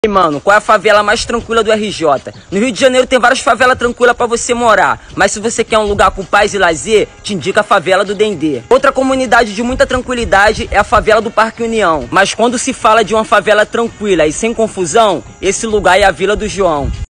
E mano, qual é a favela mais tranquila do RJ? No Rio de Janeiro tem várias favelas tranquilas pra você morar, mas se você quer um lugar com paz e lazer, te indica a favela do Dendê. Outra comunidade de muita tranquilidade é a favela do Parque União, mas quando se fala de uma favela tranquila e sem confusão, esse lugar é a Vila do João.